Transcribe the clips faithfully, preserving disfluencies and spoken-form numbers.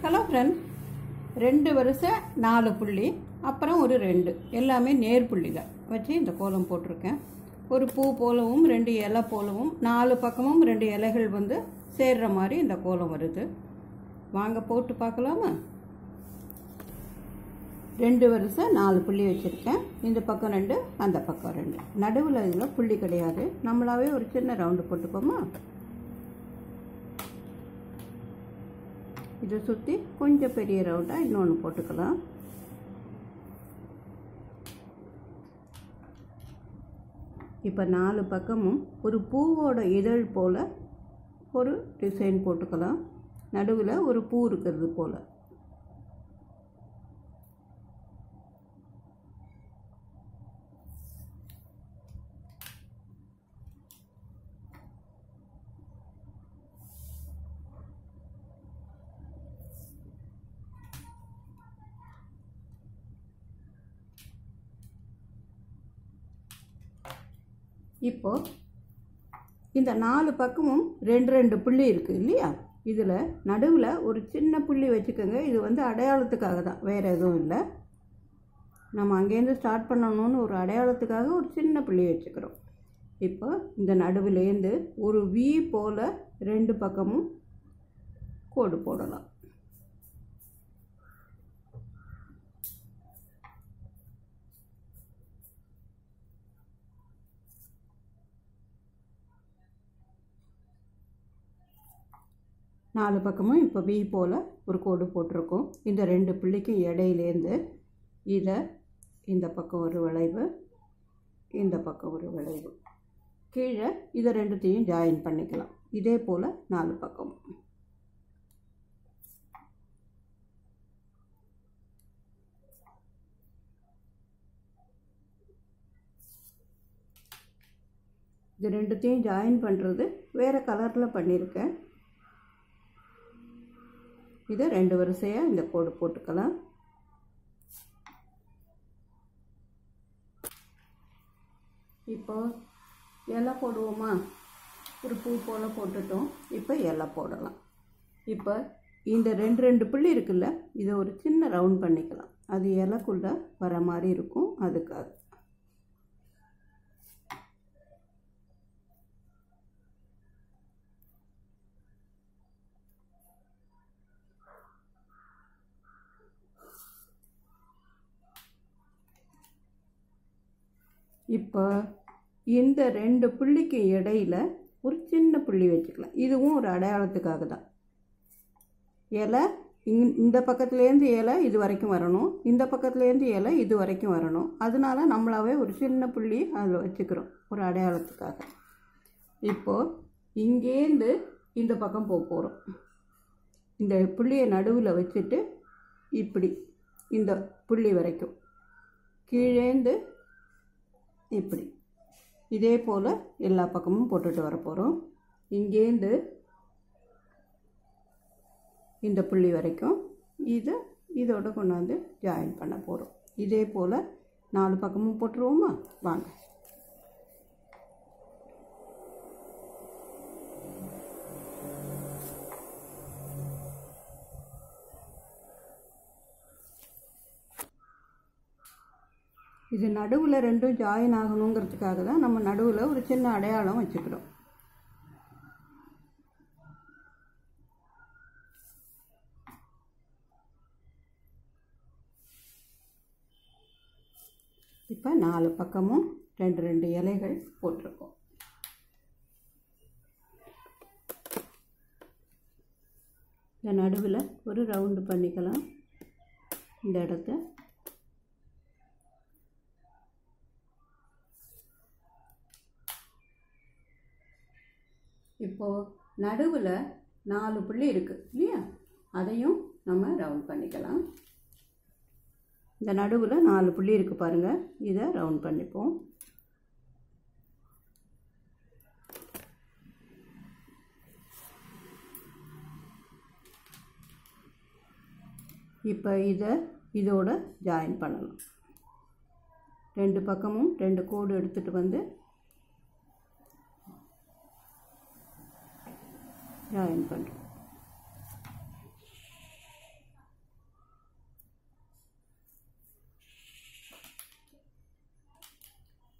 Hello friends, ரெண்டு வரிசை நாலு புள்ளி அப்புறம் ஒரு ரெண்டு எல்லாமே நேர் புள்ளிகள் வச்சு இந்த கோலம் போட்டிருக்கேன். ஒரு பூ போலவும் ரெண்டு இலை போலவும் நாலு பக்கமும் ரெண்டு இலைகள் வந்து சேர்ற மாதிரி இந்த கோலம் வருது. வாங்க போட்டு பார்க்கலாமா? ரெண்டு வரிசை நாலு புள்ளி வச்சுருக்கேன். இந்த பக்கம் ரெண்டு, அந்த பக்கம் ரெண்டு. நடுவில் இதில் புள்ளி கிடையாது. நம்மளாவே ஒரு சின்ன ரவுண்டு போட்டுப்போமா? இதை சுற்றி கொஞ்சம் பெரிய ரவுண்டாக இன்னொன்று போட்டுக்கலாம். இப்போ நாலு பக்கமும் ஒரு பூவோட இதழ் போல் ஒரு டிசைன் போட்டுக்கலாம். நடுவில் ஒரு பூ இருக்கிறது போல். இப்போ இந்த நாலு பக்கமும் ரெண்டு ரெண்டு புள்ளி இருக்குது இல்லையா? இதில் நடுவில் ஒரு சின்ன புள்ளி வச்சுக்கோங்க. இது வந்து அடையாளத்துக்காக தான், வேறு எதுவும் இல்லை. நம்ம அங்கேருந்து ஸ்டார்ட் பண்ணணும்னு ஒரு அடையாளத்துக்காக ஒரு சின்ன புள்ளி வச்சுக்கிறோம். இப்போ இந்த நடுவிலேருந்து ஒரு வி போல் ரெண்டு பக்கமும் கோடு போடலாம். நாலு பக்கமும் இப்போ வி போல் ஒரு கோடு போட்டிருக்கோம். இந்த ரெண்டு புள்ளிக்கு இடையிலேருந்து இதை இந்த பக்கம் ஒரு வளைவு, இந்த பக்கம் ஒரு வளைவு, கீழே இதை ரெண்டுத்தையும் ஜாயின் பண்ணிக்கலாம். இதே போல் நாலு பக்கமும். இது ரெண்டுத்தையும் ஜாயின் பண்ணுறது வேறு கலரில் பண்ணியிருக்கேன். இதை ரெண்டு வரிசையாக இந்த கோடு போட்டுக்கலாம். இப்போ இலை போடுவோமா? ஒரு பூ போல் போட்டுட்டோம். இப்போ இலை போடலாம். இப்போ இந்த ரெண்டு ரெண்டு புள்ளி இருக்குல்ல, இதை ஒரு சின்ன ரவுண்ட் பண்ணிக்கலாம். அது இலைக்குள்ளே வர மாதிரி இருக்கும். அதுக்காக இப்போ இந்த ரெண்டு புள்ளிக்கு இடையில் ஒரு சின்ன புள்ளி வச்சுக்கலாம். இதுவும் ஒரு அடையாளத்துக்காக தான். இலை இந்த பக்கத்துலேருந்து இலை இது வரைக்கும் வரணும், இந்த பக்கத்துலேருந்து இலை இது வரைக்கும் வரணும். அதனால நம்மளாவே ஒரு சின்ன புள்ளி அதில் வச்சுக்கிறோம், ஒரு அடையாளத்துக்காக. இப்போது இங்கேருந்து இந்த பக்கம் போக போகிறோம். இந்த புள்ளியை நடுவில் வச்சுட்டு இப்படி இந்த புள்ளி வரைக்கும் கீழேந்து இப்படி இதே போல் எல்லா பக்கமும் போட்டுட்டு வர போகிறோம். இங்கேருந்து இந்த புள்ளி வரைக்கும் இதை இதோட கொண்டாந்து ஜாயின் பண்ண போகிறோம். இதே போல் நாலு பக்கமும் போட்டுருவோமா? வாங்க. இது நடுவில் ரெண்டும் ஜாயின் ஆகணுங்கிறதுக்காக தான் நம்ம நடுவில் ஒரு சின்ன அடையாளம் வச்சுக்கிறோம். இப்போ நாலு பக்கமும் ரெண்டு ரெண்டு இலைகள் போட்டிருக்கோம். இந்த நடுவில் ஒரு ரவுண்டு பண்ணிக்கலாம். இந்த இடத்த இப்போது நடுவில் நாலு புள்ளி இருக்குது இல்லையா? அதையும் நம்ம ரவுண்ட் பண்ணிக்கலாம். இந்த நடுவில் நாலு புள்ளி இருக்குது பாருங்கள். இதை ரவுண்ட் பண்ணிப்போம். இப்போ இதை இதோட ஜாயின் பண்ணலாம். ரெண்டு பக்கமும் ரெண்டு கோடு எடுத்துகிட்டு வந்து ஜாயின் பண்ணுறோம்.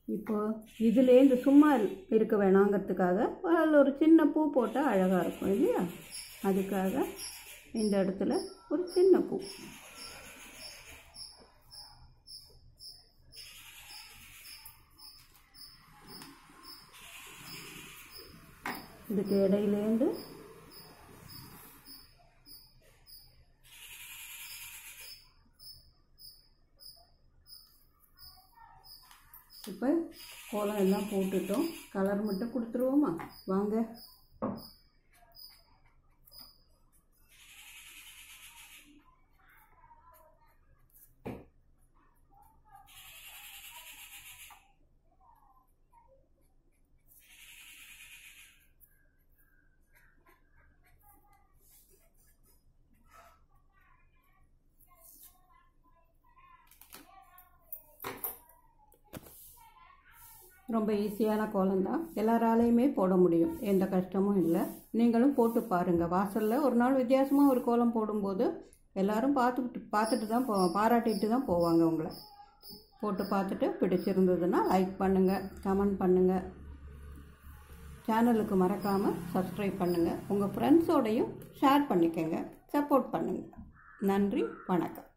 இப்போ இதுலேருந்து சும்மா இருக்க வேணாங்கிறதுக்காக அதில் ஒரு சின்ன பூ போட்டால் அழகாக இருக்கும் இல்லையா? அதுக்காக இந்த இடத்துல ஒரு சின்ன பூ. இதுக்கு இடையிலேருந்து இப்போ கோலம் எல்லாம் போட்டுட்டோம். கலர் மட்டும் கொடுத்துருவோமா? வாங்க. ரொம்ப ஈஸியான கோலம் தான், எல்லாராலையுமே போட முடியும், எந்த கஷ்டமும் இல்லை. நீங்களும் போட்டு பாருங்கள். வாசலில் ஒரு நாள் வித்தியாசமாக ஒரு கோலம் போடும்போது எல்லோரும் பார்த்துக்கிட்டு பார்த்துட்டு தான் போ பாராட்டிட்டு தான் போவாங்க உங்களை. போட்டு பார்த்துட்டு பிடிச்சிருந்ததுன்னா லைக் பண்ணுங்கள், கமெண்ட் பண்ணுங்கள், சேனலுக்கு மறக்காமல் சப்ஸ்கிரைப் பண்ணுங்கள், உங்கள் ஃப்ரெண்ட்ஸோடையும் ஷேர் பண்ணிக்கோங்க, சப்போர்ட் பண்ணுங்கள். நன்றி, வணக்கம்.